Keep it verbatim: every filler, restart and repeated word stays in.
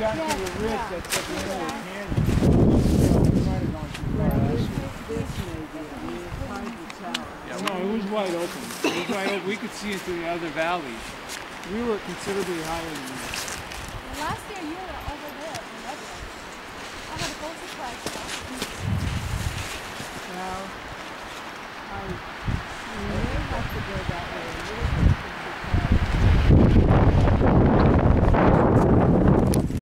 got yes, to the ridge yeah. that's at the end of the Yeah. canyon. We might have gone too far. This, this may be behind the tower. Yeah, no, it was wide open. It was wide open. We could see into the other valleys. We were considerably higher than that. Last year you were over there in Redwood. I had a full surprise. Well, I may have to go that way a little bit.